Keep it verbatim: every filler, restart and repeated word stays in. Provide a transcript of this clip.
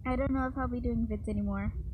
I don't know if I'll be doing vids anymore.